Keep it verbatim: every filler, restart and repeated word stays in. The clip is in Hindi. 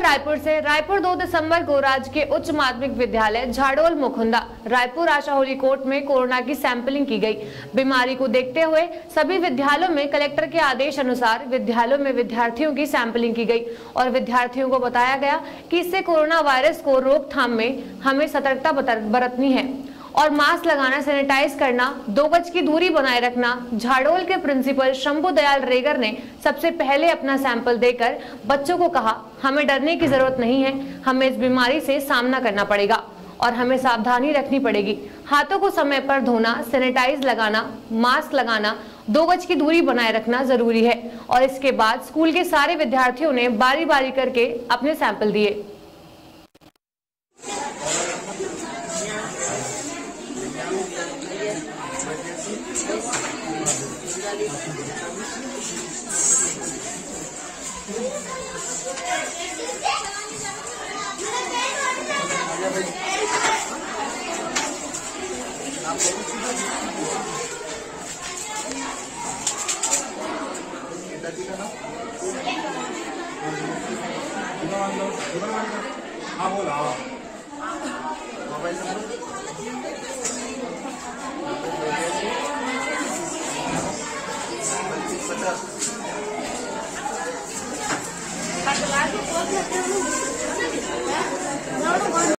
रायपुर से। रायपुर दो दिसंबर को राजकीय उच्च माध्यमिक विद्यालय झाड़ोल मुकुंदा रायपुर आशा होली कोर्ट में कोरोना की सैंपलिंग की गई। बीमारी को देखते हुए सभी विद्यालयों में कलेक्टर के आदेश अनुसार विद्यालयों में विद्यार्थियों की सैंपलिंग की गई और विद्यार्थियों को बताया गया कि इससे कोरोना वायरस को रोकथाम में हमें सतर्कता बरतनी है और मास्क लगाना, सैनिटाइज करना, दो गज की दूरी बनाए रखना। झाड़ोल के प्रिंसिपल शंभू दयाल रेगर ने सबसे पहले अपना सैंपल देकर बच्चों को कहा, हमें डरने की जरूरत नहीं है, हमें इस बीमारी से सामना करना पड़ेगा और हमें सावधानी रखनी पड़ेगी। हाथों को समय पर धोना, सैनिटाइज लगाना, मास्क लगाना, दो गज की दूरी बनाए रखना जरूरी है। और इसके बाद स्कूल के सारे विद्यार्थियों ने बारी बारी करके अपने सैंपल दिए। हाँ बोला